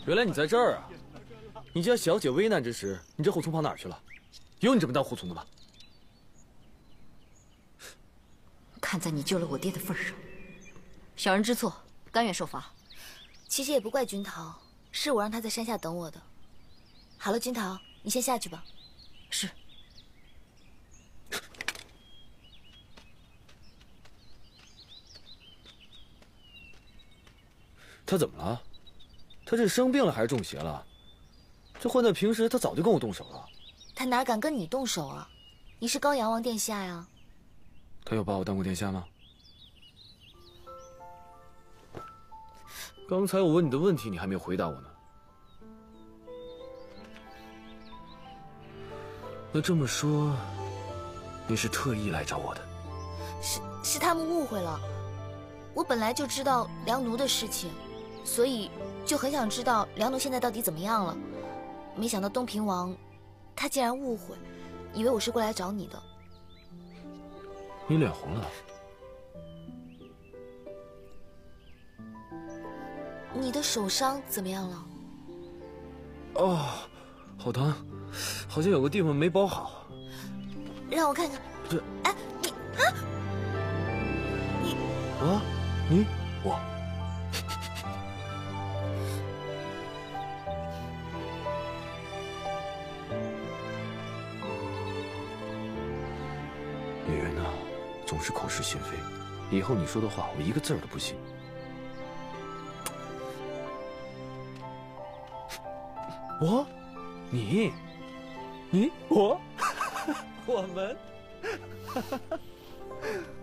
原来你在这儿啊！你家小姐危难之时，你这护从跑哪儿去了？有你这么当护从的吗？ 看在你救了我爹的份上，小人知错，甘愿受罚。 其实也不怪君桃，是我让他在山下等我的。好了，君桃，你先下去吧。 是。 他怎么了？他是生病了还是中邪了？这换在平时，他早就跟我动手了。 他哪敢跟你动手啊？你是高阳王殿下呀。 他有把我当过殿下吗？刚才我问你的问题，你还没有回答我呢。那这么说，你是特意来找我的？ 是他们误会了。我本来就知道梁奴的事情，所以就很想知道梁奴现在到底怎么样了。没想到东平王，他竟然误会，以为我是过来找你的。 你脸红了？ 你的手伤怎么样了？ 哦，好疼，好像有个地方没包好。 让我看看。 这…… 哎，你啊！你啊？你我？女人啊，总是口是心非，以后你说的话我一个字儿都不信。我，你，我，我们。